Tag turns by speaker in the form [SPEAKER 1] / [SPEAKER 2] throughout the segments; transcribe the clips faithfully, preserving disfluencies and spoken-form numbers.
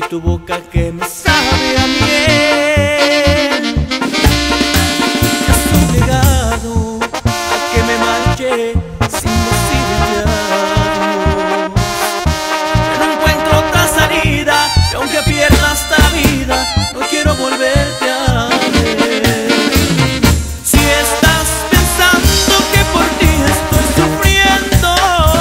[SPEAKER 1] tu boca que me sabe a miel. Me has obligado a que me marche sin decirte adiós. No encuentro otra salida y aunque pierda esta vida no quiero volverte a ver. Si estás pensando que por ti estoy sufriendo,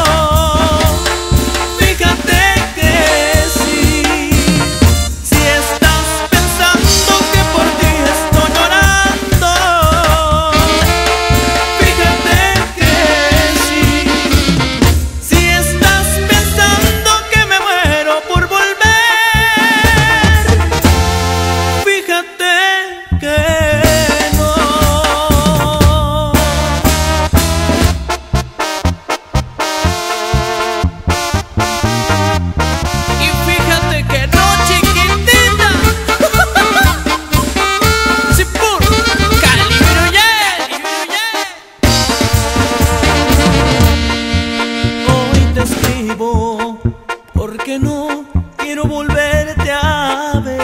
[SPEAKER 1] fíjate que sí. Si estás pensando que por ti estoy llorando, fíjate que sí. Si estás pensando que me muero por volver, fíjate que no. Y fíjate que no, chiquitita. Sí, pur, calibre, hoy te escribo porque no quiero volverte a ver.